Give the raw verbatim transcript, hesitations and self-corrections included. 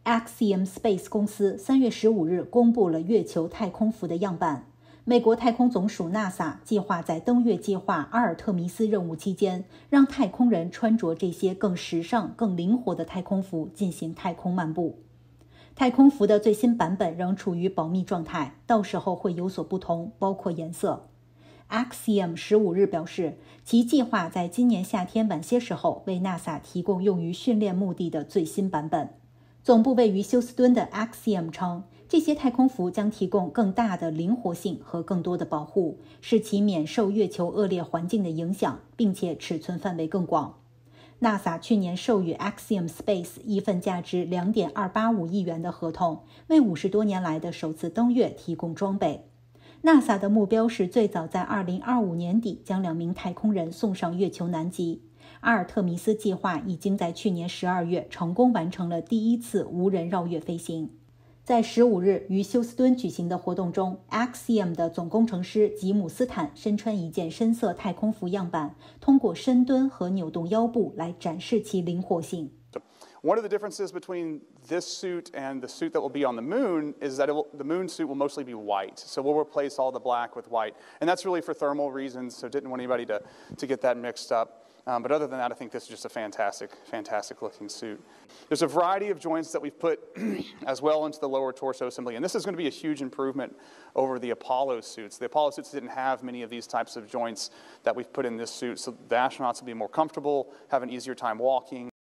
Axiom Space 公司三月十五日公布了月球太空服的样板。美国太空总署 NASA 计划在登月计划阿尔特弥斯任务期间，让太空人穿着这些更时尚、更灵活的太空服进行太空漫步。太空服的最新版本仍处于保密状态，到时候会有所不同，包括颜色。Axiom 十五日表示，其计划在今年夏天晚些时候为 NASA 提供用于训练目的的最新版本。总部位于休斯敦的 Axiom 称，这些太空服将提供更大的灵活性和更多的保护，使其免受月球恶劣环境的影响，并且尺寸范围更广。NASA 去年授予 Axiom Space 一份价值 两点二八五亿元的合同，为五十多年来的首次登月提供装备。NASA 的目标是最早在二零二五年底将两名太空人送上月球南极。阿尔特弥斯计划已经在去年十二月成功完成了第一次无人绕月飞行。在十五日于休斯敦举行的活动中， Axiom 的总工程师吉姆斯坦身穿一件深色太空服样板，通过深蹲和扭动腰部来展示其灵活性。 One of the differences between this suit and the suit that will be on the moon is that it will, the moon suit will mostly be white. So we'll replace all the black with white. And that's really for thermal reasons, so didn't want anybody to, to get that mixed up. Um, but other than that, I think this is just a fantastic, fantastic looking suit. There's a variety of joints that we've put as well into the lower torso assembly. And this is going to be a huge improvement over the Apollo suits. The Apollo suits didn't have many of these types of joints that we've put in this suit. So the astronauts will be more comfortable, have an easier time walking.